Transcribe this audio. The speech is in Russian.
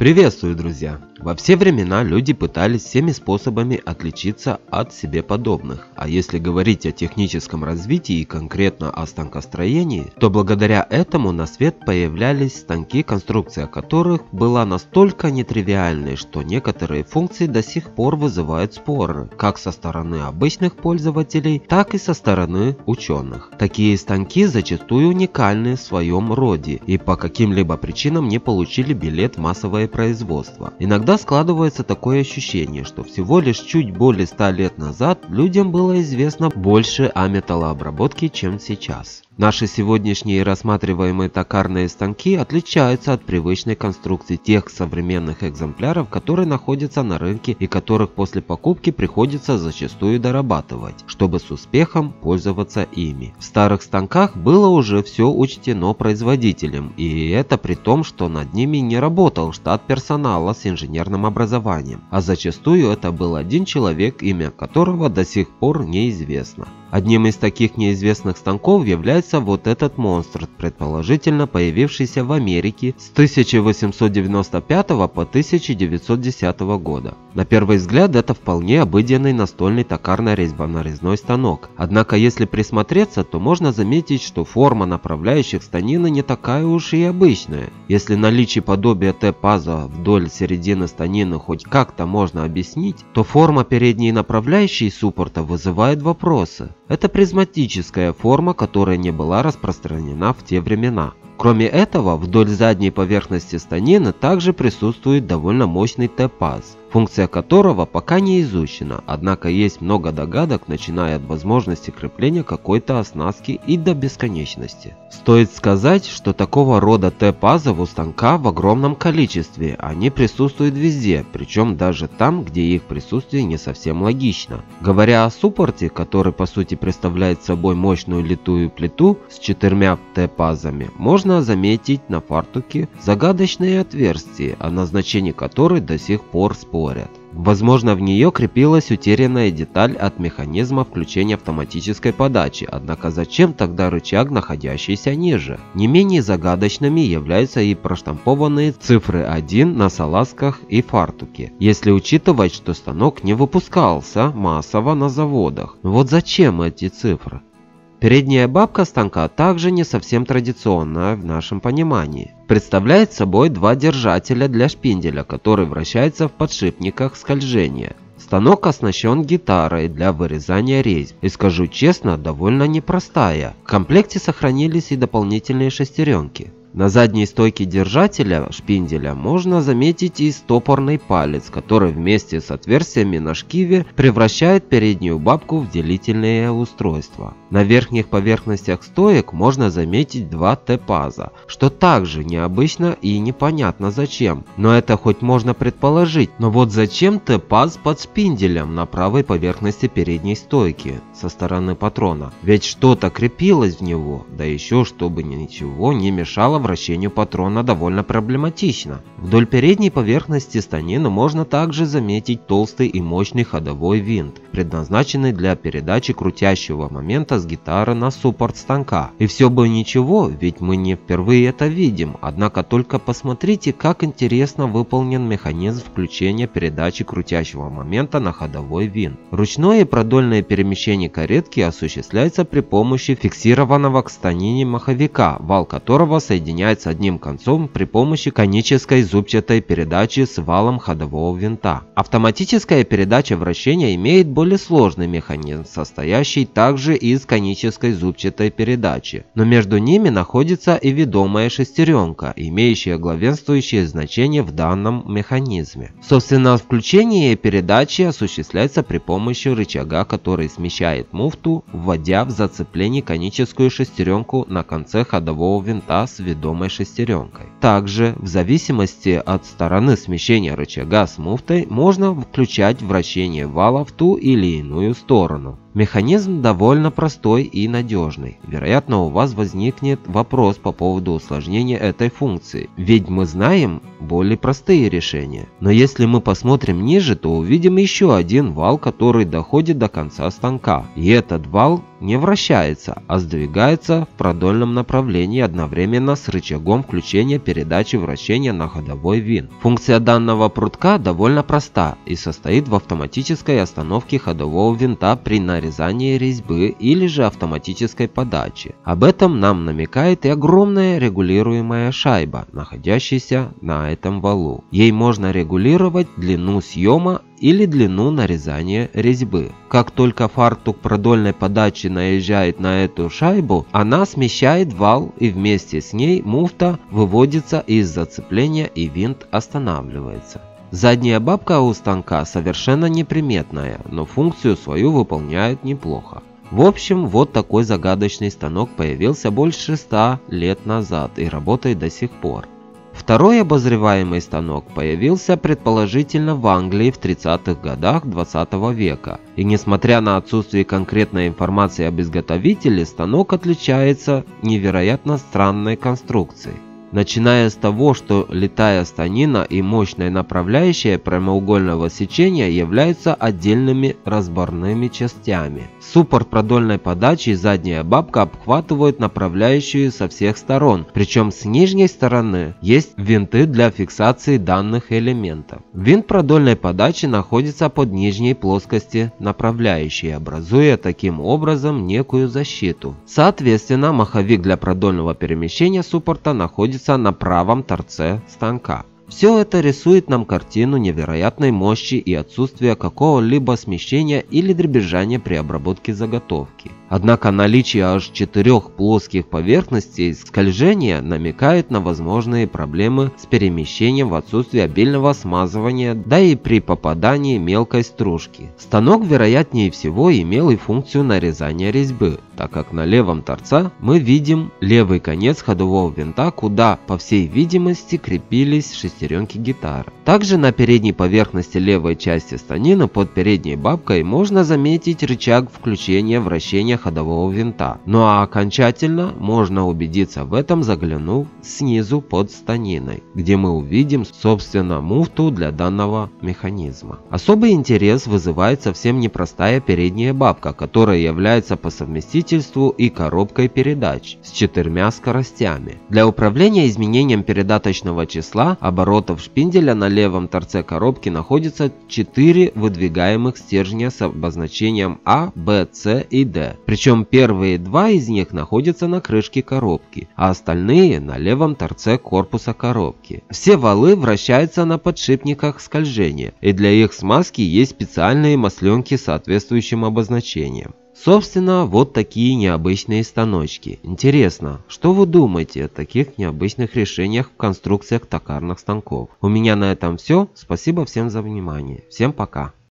Приветствую, друзья! Во все времена люди пытались всеми способами отличиться от себе подобных. А если говорить о техническом развитии и конкретно о станкостроении, то благодаря этому на свет появлялись станки, конструкция которых была настолько нетривиальной, что некоторые функции до сих пор вызывают споры, как со стороны обычных пользователей, так и со стороны ученых. Такие станки зачастую уникальны в своем роде и по каким-либо причинам не получили билет в массовое производство. Иногда складывается такое ощущение, что всего лишь чуть более 100 лет назад людям было известно больше о металлообработке, чем сейчас. Наши сегодняшние рассматриваемые токарные станки отличаются от привычной конструкции тех современных экземпляров, которые находятся на рынке и которых после покупки приходится зачастую дорабатывать, чтобы с успехом пользоваться ими. В старых станках было уже все учтено производителем, и это при том, что над ними не работал штат персонала с инженерным образованием, а зачастую это был один человек, имя которого до сих пор неизвестно. Одним из таких неизвестных станков является вот этот монстр, предположительно появившийся в Америке с 1895 по 1910 года. На первый взгляд это вполне обыденный настольный токарно-резьбонарезной станок. Однако если присмотреться, то можно заметить, что форма направляющих станины не такая уж и обычная. Если наличие подобия Т-паза вдоль середины станины хоть как-то можно объяснить, то форма передней направляющей суппорта вызывает вопросы. Это призматическая форма, которая не была распространена в те времена. Кроме этого, вдоль задней поверхности станины также присутствует довольно мощный Т-паз, функция которого пока не изучена, однако есть много догадок, начиная от возможности крепления какой-то оснастки и до бесконечности. Стоит сказать, что такого рода Т-пазов у станка в огромном количестве, они присутствуют везде, причем даже там, где их присутствие не совсем логично. Говоря о суппорте, который по сути представляет собой мощную литую плиту с 4 Т-пазами, можно заметить на фартуке загадочные отверстия, о назначении которой до сих пор спорят. Возможно, в нее крепилась утерянная деталь от механизма включения автоматической подачи, однако зачем тогда рычаг, находящийся ниже? Не менее загадочными являются и проштампованные цифры 1 на салазках и фартуке, если учитывать, что станок не выпускался массово на заводах. Но вот зачем эти цифры? Передняя бабка станка также не совсем традиционная в нашем понимании. Представляет собой два держателя для шпинделя, который вращается в подшипниках скольжения. Станок оснащен гитарой для вырезания резьб, и скажу честно, довольно непростая. В комплекте сохранились и дополнительные шестеренки. На задней стойке держателя шпинделя можно заметить и стопорный палец, который вместе с отверстиями на шкиве превращает переднюю бабку в делительное устройство. На верхних поверхностях стоек можно заметить два Т-паза, что также необычно и непонятно зачем. Но это хоть можно предположить. Но вот зачем Т-паз под шпинделем на правой поверхности передней стойки со стороны патрона? Ведь что-то крепилось в него, да еще чтобы ничего не мешало вращению патрона, довольно проблематично. Вдоль передней поверхности станины можно также заметить толстый и мощный ходовой винт, предназначенный для передачи крутящего момента с гитары на суппорт станка. И все бы ничего, ведь мы не впервые это видим, однако только посмотрите, как интересно выполнен механизм включения передачи крутящего момента на ходовой винт. Ручное и продольное перемещение каретки осуществляется при помощи фиксированного к станине маховика, вал которого соединяется одним концом при помощи конической зубчатой передачи с валом ходового винта. Автоматическая передача вращения имеет более сложный механизм, состоящий также из конической зубчатой передачи, но между ними находится и ведомая шестеренка, имеющая главенствующее значение в данном механизме. Собственно, включение передачи осуществляется при помощи рычага, который смещает муфту, вводя в зацепление коническую шестеренку на конце ходового винта с ведомой шестеренкой. Также, в зависимости от стороны смещения рычага с муфтой, можно включать вращение вала в ту или иную сторону. Механизм довольно простой и надежный. Вероятно, у вас возникнет вопрос по поводу усложнения этой функции, ведь мы знаем более простые решения. Но если мы посмотрим ниже, то увидим еще один вал, который доходит до конца станка. И этот вал не вращается, а сдвигается в продольном направлении одновременно с рычагом включения передачи вращения на ходовой винт. Функция данного прутка довольно проста и состоит в автоматической остановке ходового винта при нарезании резьбы или же автоматической подаче. Об этом нам намекает и огромная регулируемая шайба, находящаяся на этом валу. Ей можно регулировать длину съема или длину нарезания резьбы. Как только фартук продольной подачи наезжает на эту шайбу, она смещает вал, и вместе с ней муфта выводится из зацепления и винт останавливается. Задняя бабка у станка совершенно неприметная, но функцию свою выполняет неплохо. В общем, вот такой загадочный станок появился больше 100 лет назад и работает до сих пор. Второй обозреваемый станок появился предположительно в Англии в 30-х годах 20 века. И несмотря на отсутствие конкретной информации об изготовителе, станок отличается невероятно странной конструкцией. Начиная с того, что литая станина и мощная направляющая прямоугольного сечения являются отдельными разборными частями. Суппорт продольной подачи и задняя бабка обхватывают направляющую со всех сторон, причем с нижней стороны есть винты для фиксации данных элементов. Винт продольной подачи находится под нижней плоскости направляющей, образуя таким образом некую защиту. Соответственно, маховик для продольного перемещения суппорта находится на правом торце станка. Все это рисует нам картину невероятной мощи и отсутствия какого-либо смещения или дребезжания при обработке заготовки. Однако наличие аж 4 плоских поверхностей скольжения намекает на возможные проблемы с перемещением в отсутствие обильного смазывания, да и при попадании мелкой стружки. Станок, вероятнее всего, имел и функцию нарезания резьбы, так как на левом торце мы видим левый конец ходового винта, куда, по всей видимости, крепились шестеренки гитары. Также на передней поверхности левой части станины под передней бабкой можно заметить рычаг включения вращения ходового винта. Ну а окончательно можно убедиться в этом, заглянув снизу под станиной, где мы увидим собственно муфту для данного механизма. Особый интерес вызывает совсем непростая передняя бабка, которая является по совместительству и коробкой передач с 4 скоростями. Для управления изменением передаточного числа оборотов шпинделя на левом торце коробки находится 4 выдвигаемых стержня с обозначением А, Б, С и Д. Причем первые 2 из них находятся на крышке коробки, а остальные на левом торце корпуса коробки. Все валы вращаются на подшипниках скольжения, и для их смазки есть специальные масленки с соответствующим обозначением. Собственно, вот такие необычные станочки. Интересно, что вы думаете о таких необычных решениях в конструкциях токарных станков? У меня на этом все. Спасибо всем за внимание. Всем пока.